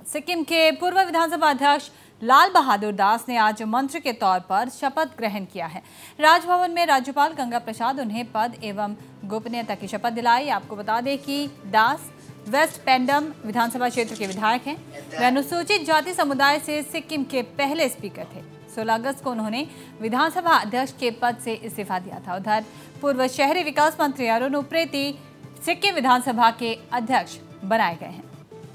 सिक्किम के पूर्व विधानसभा अध्यक्ष लाल बहादुर दास ने आज मंत्री के तौर पर शपथ ग्रहण किया है। राजभवन में राज्यपाल गंगा प्रसाद उन्हें पद एवं गोपनीयता की शपथ दिलाई। आपको बता दें कि दास वेस्ट पेंडम विधानसभा क्षेत्र के विधायक हैं। वे अनुसूचित जाति समुदाय से सिक्किम के पहले स्पीकर थे। 16 अगस्त को उन्होंने विधानसभा अध्यक्ष के पद से इस्तीफा दिया था। उधर पूर्व शहरी विकास मंत्री अरुण उप्रेती सिक्किम विधानसभा के अध्यक्ष बनाए गए हैं।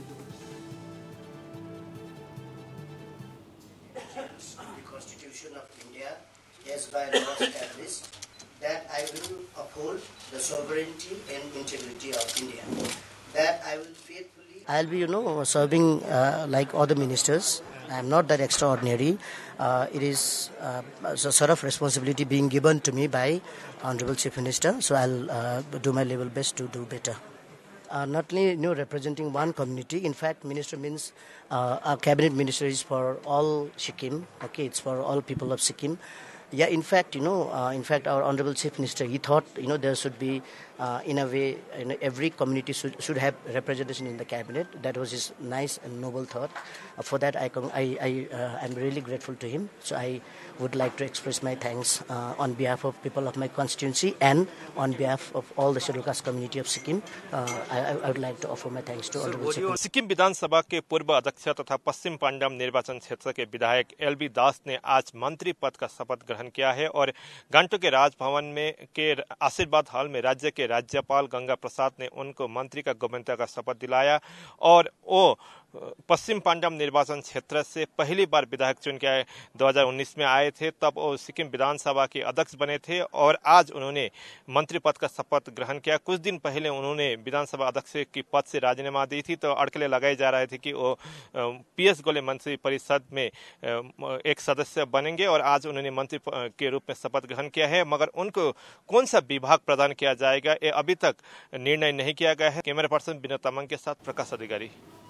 Constitution of India as by law established that I will uphold the sovereignty and integrity of India. That I will faithfully. I'll be, serving like other ministers. I am not that extraordinary. It is a sort of responsibility being given to me by Honorable Chief Minister. So I'll do my level best to do better. Not only representing one community. In fact, minister means our cabinet minister is for all Sikkim. Okay, it's for all people of Sikkim. Yeah, in fact, our Honorable Chief Minister, he thought, there should be, in a way, every community should have representation in the cabinet. That was his nice and noble thought. For that, I'm really grateful to him. So I would like to express my thanks on behalf of people of my constituency and on behalf of all the scheduled caste community of Sikkim. I would like to offer my thanks to Honorable Chief Minister. Sikkim विधानसभा के पूर्व अध्यक्ष तथा पश्चिम पांडम निर्वाचन क्षेत्र के विधायक LB दास ने आज मंत्री पद का शपथ ग्रहण किया है और गांटोक के राजभवन में के आशीर्वाद हॉल में राज्य के राज्यपाल गंगा प्रसाद ने उनको मंत्री का गोपनीयता का शपथ दिलाया और वो पश्चिम पांडम निर्वाचन क्षेत्र से पहली बार विधायक चुन के 2019 में आए थे। तब वो सिक्किम विधानसभा के अध्यक्ष बने थे और आज उन्होंने मंत्री पद का शपथ ग्रहण किया। कुछ दिन पहले उन्होंने विधानसभा अध्यक्ष की पद से राजीनामा दी थी, तो अड़कले लगाए जा रहे थे कि वो पीएस गोले मंत्री परिषद में एक सदस्य बनेंगे और आज उन्होंने मंत्री के रूप में शपथ ग्रहण किया है। मगर उनको कौन सा विभाग प्रदान किया जाएगा ये अभी तक निर्णय नहीं किया गया है। कैमरा पर्सन विनोद तामाङ के साथ प्रकाश अधिकारी।